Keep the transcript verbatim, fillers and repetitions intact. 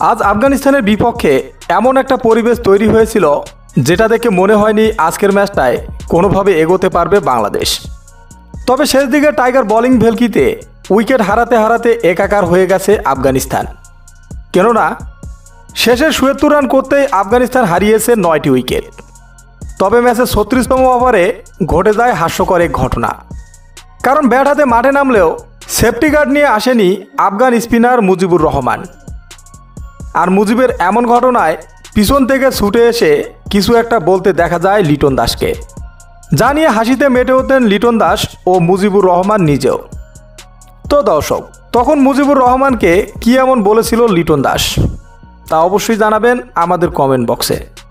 আজ আফগানিস্তানের বিপক্ষে এমন একটা পরিবেশ তৈরি হয়েছিল যেটা দেখে মনে হয়নি আজকের ম্যাচটায় কোনোভাবে এগোতে পারবে বাংলাদেশ। তবে শেষ দিকে টাইগার বোলিং ভেলকিতে উইকেট হারাতে হারাতে একাকার হয়ে গেছে আফগানিস্তান। কেননা শেষে সত্তর রান করতেই আফগানিস্তান হারিয়েছে নয়টি উইকেট। তবে ম্যাচের ছত্রিশতম ওভারে ঘটে যায় হাস্যকর এক ঘটনা। কারণ ব্যাট হাতে মাঠে নামলেও সেফটি গার্ড নিয়ে আসেনি আফগান স্পিনার মুজিবুর রহমান। আর মুজিবের এমন ঘটনায় পিছন থেকে ছুটে এসে কিছু একটা বলতে দেখা যায় লিটন দাসকে, যা নিয়ে হাসিতে মেতে হতেন লিটন দাস ও মুজিবুর রহমান নিজেও। তো দর্শক, তখন মুজিবুর রহমানকে কী এমন বলেছিল লিটন দাস তা অবশ্যই জানাবেন আমাদের কমেন্ট বক্সে।